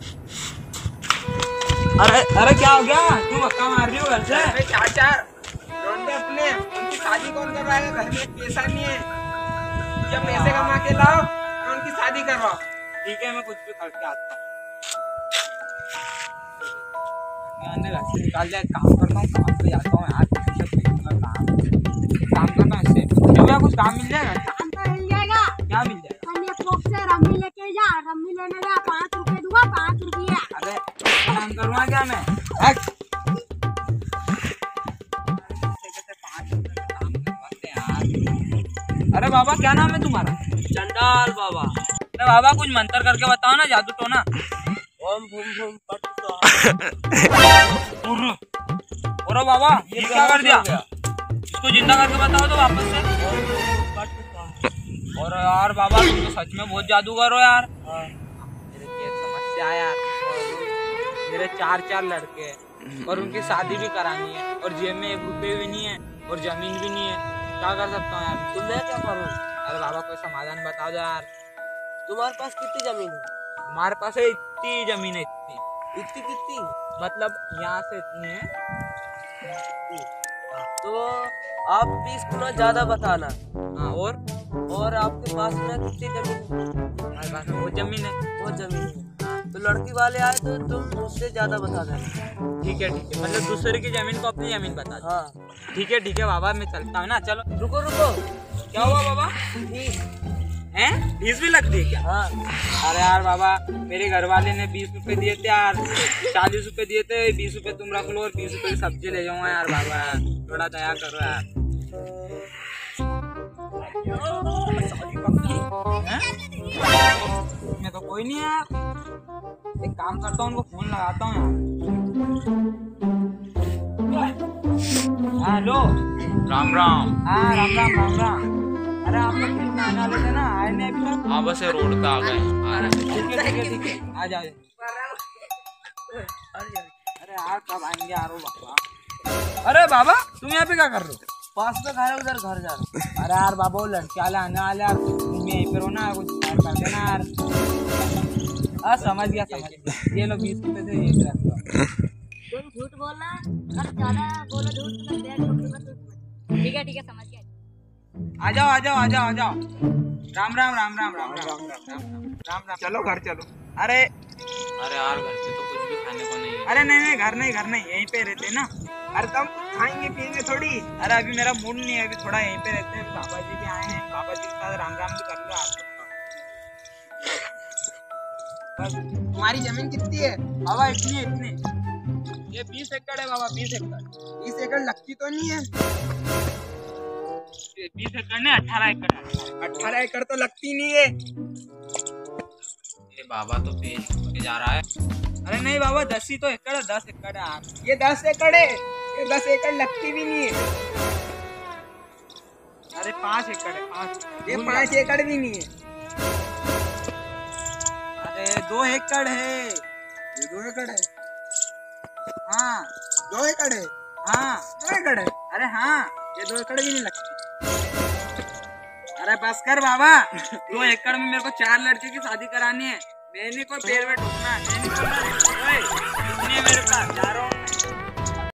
अरे अरे क्या हो गया? तू धक्का मार रही हो घर से? अरे चाचा लौंडे अपने उनकी शादी कौन करवाएगा? घर में पैसा नहीं है, जब पैसे कमा के लाओ और उनकी शादी करवाओ। ठीक है, मैं कुछ भी करके आता हूँ। निकाल जाए, काम करता हूँ, काम पे जाता हूँ यार। काम करना इससे क्या कुछ काम मिल जाएगा? काम तो मिल जाएगा। क्या मिल जाएगा? से रम्मी लेके जा, रम्मी लेने जा, 5 रुपए दूंगा, 5 रुपया। अरे काम करूँगा क्या मैं? अरे बाबा क्या नाम है तुम्हारा? चंडाल बाबा। अरे बाबा कुछ मंत्र करके बताओ ना, जादू टोना। ओम भूम भूम पट स्वाहा। और बाबा ये क्या कर दिया? इसको जिंदा करके बताओ तो वापस से। और यार बाबा तुम तो सच में बहुत जादूगर हो यार। मेरे की एक समस्या है यार, मेरे 4 लड़के हैं और उनकी शादी भी करानी है और जेब में 1 रुपये भी नहीं है और जमीन भी नहीं है। क्या कर सकता हूँ यार? तुम्हें क्या करूँ? अरे बाबा कोई समाधान बता दो यार। तुम्हारे पास कितनी जमीन है? हमारे पास है इतनी जमीन है, इतनी इतनी कितनी? मतलब यहाँ से इतनी है। तो आप 20 गुना ज्यादा बताना। हाँ और आपके पास में कितनी जमीन है? हमारे पास में वो जमीन है। वो जमीन है तो लड़की वाले आए तो तुम उससे ज्यादा बता देना। ठीक है, मतलब दूसरे की जमीन को अपनी जमीन बता दो। हाँ ठीक है बाबा, मैं चलता हूँ ना। चलो रुको रुको। क्या हुआ बाबा? 20 हैं? 20 भी लगती है क्या? हाँ। अरे यार बाबा मेरे घर वाले ने 20 रुपए दिए थे यार, 40 रुपए दिए थे। 20 रुपए तुम रख लो और 20 रुपए की सब्जी ले जाऊंगा यार। बाबा थोड़ा दया करो यार। मैं तो कोई नहीं है यार, एक काम करता हूँ, उनको फोन लगाता हूँ यार। हेलो, राम राम। हाँ राम। अरे आप लोग खेत में आने वाले थे ना, आए नहीं अभी तक? हाँ बस रोड पे आ गए। ठीक है, आ जाओ। अरे यार कब आएंगे यार वो बाबा? अरे बाबा तुम यहाँ पे क्या कर रहे हो? पास में घर है, उधर घर जा रहा। अरे यार बाबा वो लड़के वाले आने वाले यार, तुम यहीं पे रहो ना, कुछ कर देना यार। हाँ समझ गया। ये लो 20 रुपए से ये रख लो। तुम झूठ बोलना, अगर ज्यादा बोलो झूठ तो मैं डेढ़ रुपये। ठीक है समझ गया। आ जाओ। राम। चलो घर चलो। अरे यार घर पे तो कुछ भी खाने को नहीं है। अरे नहीं, घर नहीं, यहीं पे रहते ना। अरे तुम खाएंगे पियेंगे थोड़ी। अरे अभी मेरा मूड नहीं है, अभी थोड़ा यहीं पे रहते हैं। बाबा जी भी आए हैं, बाबा जी के साथ राम भी कर लो आज। तुम्हारी जमीन कितनी है? बाबा इतनी ये 20 एकड़ है बाबा, 20 एकड़। 20 एकड़ लगती तो नहीं है? 20 एकड़ ने 18 एकड़ है। 18 एकड़ तो लगती नहीं है। ये बाबा तो पेश होके जा रहा है। अरे नहीं बाबा 10 ही तो एकड़ है, 10 एकड़ है यार। ये 10 एकड़ है, ये 10 एकड़ लगती भी नहीं है। अरे 5 एकड़ है, 5। ये 5 एकड़ भी नहीं है। अरे 2 एकड़ है। ये 2 एकड़ है। हाँ 2 एकड़ है। हाँ 2 एकड़ है। अरे हाँ ये 2 एकड़ भी नहीं लगती। अरे बस कर बाबा, 2 एकड़ में मेरे को 4 लड़के की शादी करानी है। मैंने कोई पैर में ठोकना है, मैंने मेरे पास जा रहा हूँ।